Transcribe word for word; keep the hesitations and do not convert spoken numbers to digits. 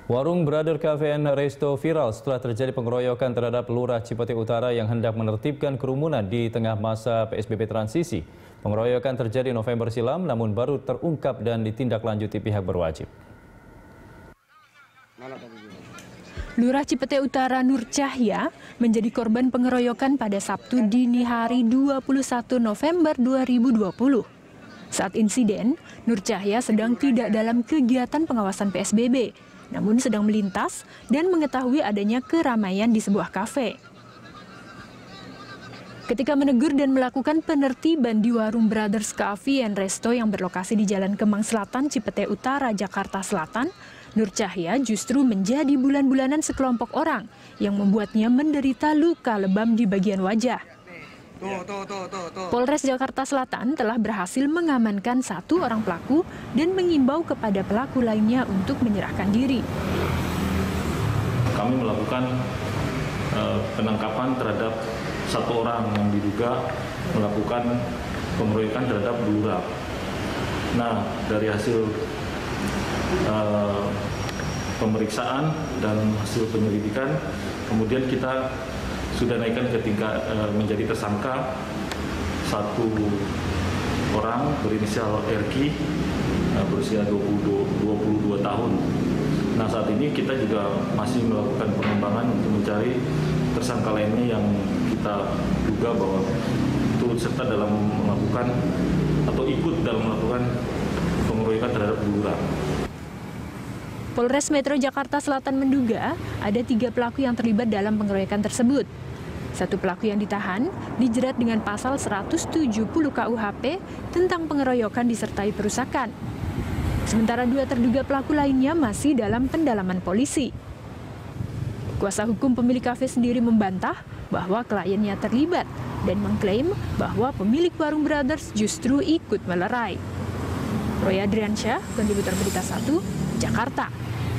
Warung Brother Cafe and Resto viral setelah terjadi pengeroyokan terhadap Lurah Cipete Utara yang hendak menertibkan kerumunan di tengah masa P S B B transisi. Pengeroyokan terjadi November silam namun baru terungkap dan ditindaklanjuti pihak berwajib. Lurah Cipete Utara Nur Cahya menjadi korban pengeroyokan pada Sabtu dini hari dua puluh satu November dua ribu dua puluh. Saat insiden, Nur Cahya sedang tidak dalam kegiatan pengawasan P S B B, namun sedang melintas dan mengetahui adanya keramaian di sebuah kafe. Ketika menegur dan melakukan penertiban di warung Brothers Cafe and Resto yang berlokasi di Jalan Kemang Selatan, Cipete Utara, Jakarta Selatan, Nur Cahya justru menjadi bulan-bulanan sekelompok orang yang membuatnya menderita luka lebam di bagian wajah. Tuh, tuh, tuh, tuh, tuh. Polres Jakarta Selatan telah berhasil mengamankan satu orang pelaku dan mengimbau kepada pelaku lainnya untuk menyerahkan diri. Kami melakukan uh, penangkapan terhadap satu orang yang diduga melakukan pengeroyokan terhadap Lurah. Nah, dari hasil uh, pemeriksaan dan hasil penyelidikan, kemudian kita sudah naikkan ke tingkat uh, menjadi tersangka satu orang berinisial R K uh, berusia dua puluh dua tahun. Nah, saat ini kita juga masih melakukan pengembangan untuk mencari tersangka lainnya yang kita duga bahwa turut serta dalam melakukan atau ikut dalam melakukan pengeroyokan terhadap Lurah. Polres Metro Jakarta Selatan menduga ada tiga pelaku yang terlibat dalam pengeroyokan tersebut. Satu pelaku yang ditahan dijerat dengan pasal seratus tujuh puluh K U H P tentang pengeroyokan disertai perusakan. Sementara dua terduga pelaku lainnya masih dalam pendalaman polisi. Kuasa hukum pemilik kafe sendiri membantah bahwa kliennya terlibat dan mengklaim bahwa pemilik warung Brothers justru ikut melerai. Roy Adriansyah, Kontributor Berita satu, Jakarta.